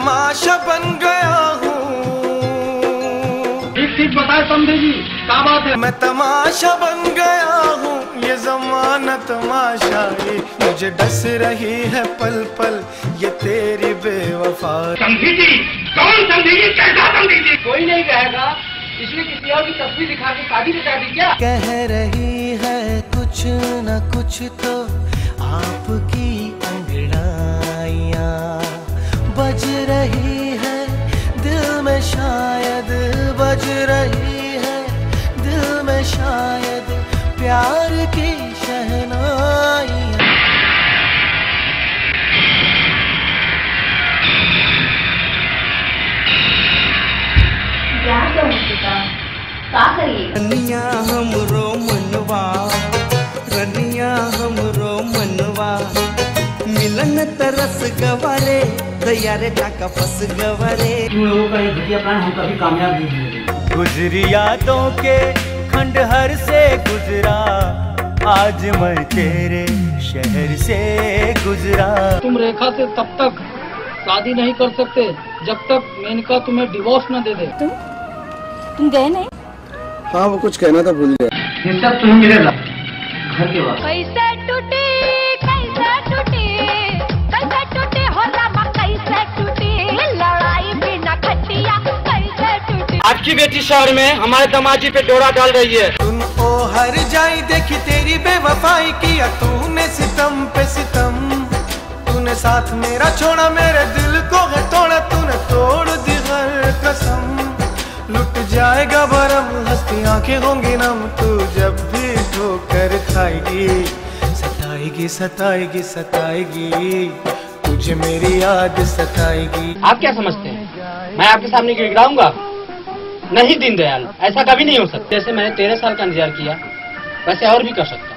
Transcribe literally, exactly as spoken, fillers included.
तमाशा बन गया हूँ। ठीक ठीक बताए समझे जी, क्या बात है? मैं तमाशा बन गया हूँ, ये ज़माना तमाशा है। मुझे डस रही है पल पल ये तेरी बेवफा। समझी जी, कौन समझी जी, कैसा समझी जी? कोई नहीं कहेगा, इसलिए किसी और की तस्वीर दिखा के शादी रचा दी क्या? कह रही है कुछ न कुछ तो आपकी अंगड़ाइयाँ, बज रही है दिल में शायद, बज रही है दिल में शायद प्यार की शहनाइयाँ। रनिया हमरो मनवा, रनिया हमरो मनवा, मिलन तरस गवारे, दया रे टाका फस गवारे। तुम लोगों का ये घटिया प्लान हम कभी कामयाब नहीं होंगे। गुजरी यादों के खंडहर से गुजरा, आज मैं तेरे शहर से गुजरा। तुम रेखा से तब तक शादी नहीं कर सकते जब तक मेनका तुम्हें डिवोर्स न दे दे। तुम तुम गए नहीं? हाँ वो कुछ कहना था भूल गया। ये सब तुम्हें मिलेगा घर के बाद। कैसे टूटी कैसे टूटी कैसे टूटी हो रामा, कैसे टूटी लड़ाई बिना खटिया, कैसे टूटी। आपकी बेटी शहर में हमारे दमाजी पे डोरा डाल रही है। तुम ओ हर जाई देखी तेरी बेवफाई किया तूने, सितम पे सितम तूने साथ मेरा छोड़ा, मेरे दिल को है तोड़ा तूने, तोड़ दी हर कसम। लुट जाएगा भरम हंसती आंखें होंगी नम, तू जब भी ठोकर खाएगी, सताएगी सताएगी सताएगी, तुझे मेरी याद सताएगी। आप क्या समझते हैं मैं आपके सामने गिड़गिड़ाऊंगा? नहीं दीनदयाल, ऐसा कभी नहीं हो सकता। जैसे मैंने तेरह साल का इंतजार किया वैसे और भी कर सकते।